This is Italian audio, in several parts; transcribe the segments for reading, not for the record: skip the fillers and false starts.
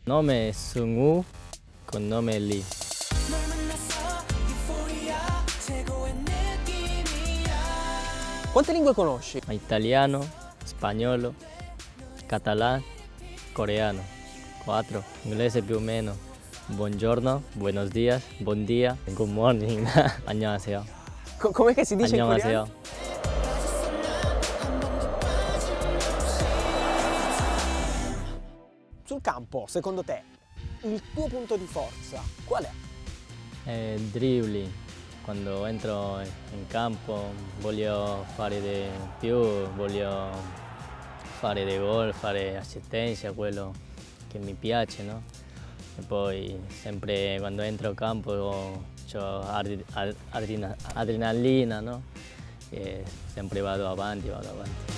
Nome Sung-woo, cognome Lee. Quante lingue conosci? Italiano, spagnolo, catalán, coreano. 4. Inglese più o meno. Buongiorno, buenos días, buon dia, good morning. 안녕하세요. Com'è che si dice in coreano? 안녕하세요. Sul campo, secondo te, il tuo punto di forza qual è? Dribbling. Quando entro in campo voglio fare di più, voglio fare dei gol, fare assistenza, quello che mi piace, no? E poi sempre quando entro in campo ho adrenalina, no? E sempre vado avanti, vado avanti.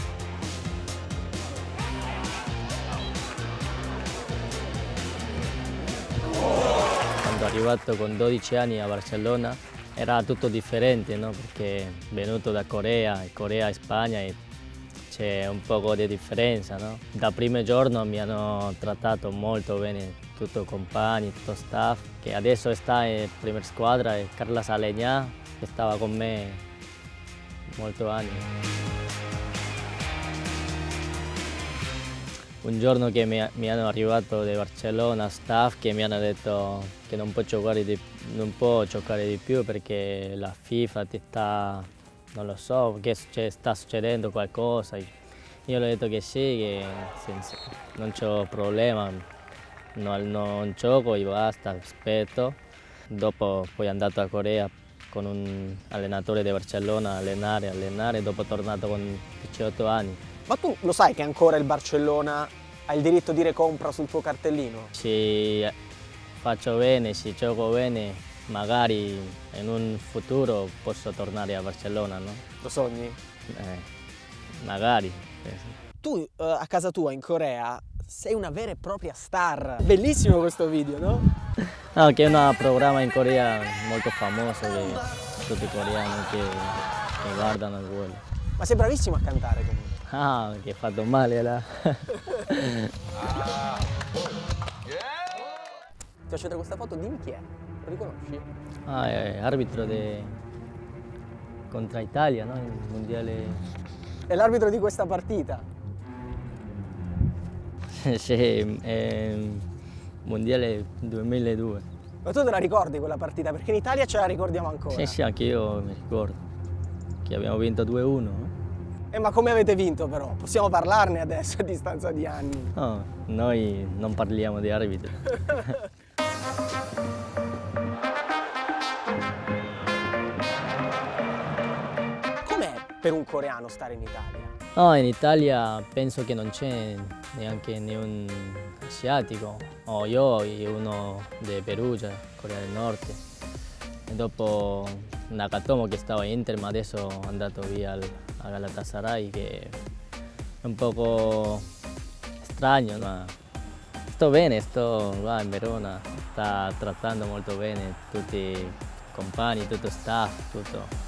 Quando sono arrivato con 12 anni a Barcellona era tutto differente, no? Perché venuto da Corea, e Corea e Spagna e c'è un po' di differenza, no? Da primo giorno mi hanno trattato molto bene, tutti i compagni, tutto il staff, che adesso sta in prima squadra, è Carla Salegna, che stava con me molti anni. Un giorno che mi hanno arrivato da Barcellona, staff che mi hanno detto che non può giocare di più perché la FIFA ti sta, non lo so, che sta succedendo qualcosa. Io ho detto che sì, che non c'ho problema, non gioco e basta, aspetto. Dopo poi andato a Corea con un allenatore di Barcellona, allenare, dopo tornato con 18 anni. Ma tu lo sai che ancora il Barcellona ha il diritto di recompra sul tuo cartellino? Se faccio bene, se gioco bene, magari in un futuro posso tornare a Barcellona, no? Lo sogni? Magari. Tu a casa tua in Corea sei una vera e propria star. Bellissimo questo video, no? No, che è un programma in Corea molto famoso che tutti i coreani che guardano quello. Ma sei bravissimo a cantare comunque. Ah, che hai fatto male là. Ti faccio vedere questa foto, dimmi chi è. Lo riconosci? Ah, è arbitro contro Italia, no? Il mondiale. È l'arbitro di questa partita. Sì, è mondiale 2002. Ma tu te la ricordi quella partita? Perché in Italia ce la ricordiamo ancora. Sì, sì, anche io mi ricordo che abbiamo vinto 2-1. Ma come avete vinto però? Possiamo parlarne adesso a distanza di anni. No, noi non parliamo di arbitri. Com'è per un coreano stare in Italia? No, in Italia penso che non c'è neanche un asiatico. Io e uno di Perugia, Corea del Nord. E dopo Nakatomo che stava in Inter, ma adesso è andato via a Galatasaray, che è un po' strano, ma sto bene, sto qua in Verona, sta trattando molto bene tutti i compagni, tutto il staff, tutto.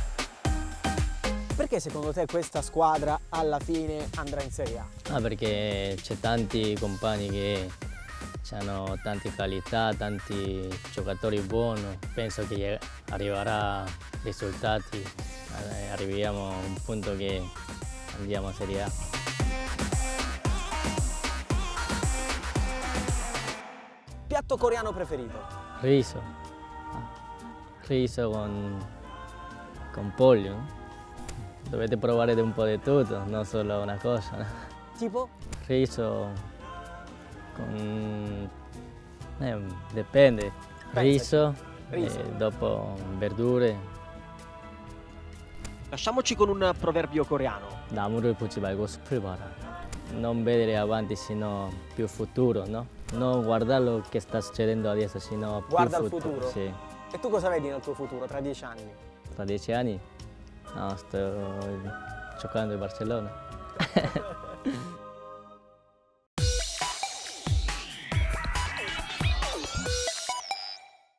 Perché secondo te questa squadra alla fine andrà in Serie A? Perché c'è tanti compagni che hanno tante qualità, tanti giocatori buoni, penso che arriverà risultati, arriviamo a un punto che andiamo a Serie A. Piatto coreano preferito? Riso, riso con pollo, no? Dovete provare un po' di tutto, non solo una cosa. No? Tipo? Riso con... dipende, riso, e dopo verdure. Lasciamoci con un proverbio coreano. 나무를 보지 말고 숲을 봐라. Non vedere avanti, sino più futuro, no? Non guardare lo che sta succedendo adesso, sino Guarda più al futuro? Sì. E tu cosa vedi nel tuo futuro tra 10 anni? Tra 10 anni? No, sto giocando in Barcellona.